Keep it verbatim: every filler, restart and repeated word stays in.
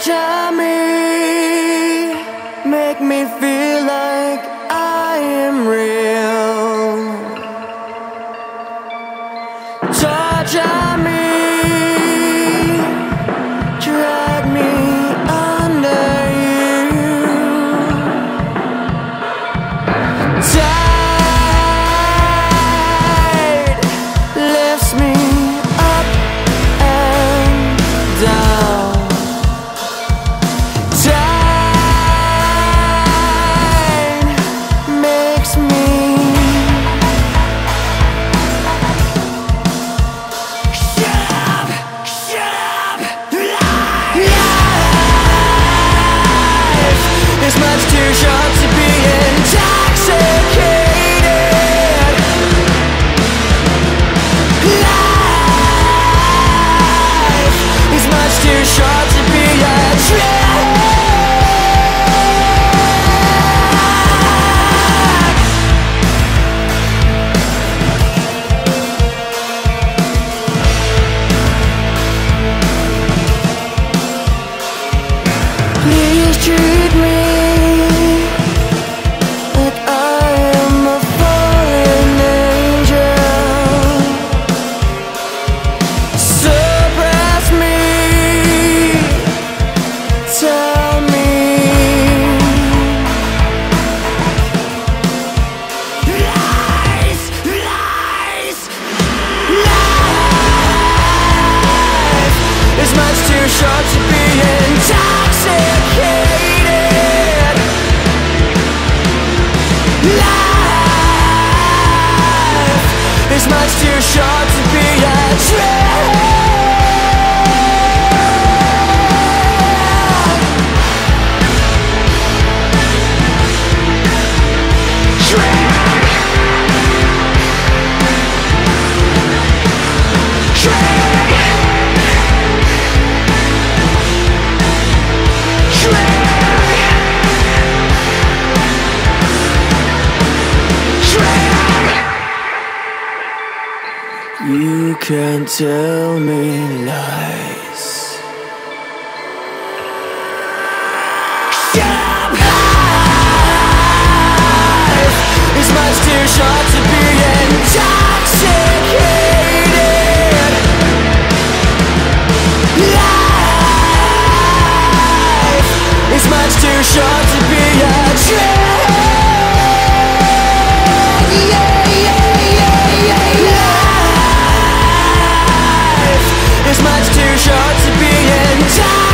Torture me, make me feel like I am real. Torture me, drag me under you. Tide lifts me up and down. Tide makes me shut up, shut up. Life is much too short to be intoxicated. Life is much too short to be a trip. Please treat me like I am a fallen angel. Suppress me, tell me lies, lies, life is much too short to be intoxicated. Life is much too short to be a trip. You can't tell me lies. Shut up! Life is much too short to be intoxicated. Life is much too short to be a trip. Yeah, yeah, yeah, yeah, yeah. It's much too short to be in time.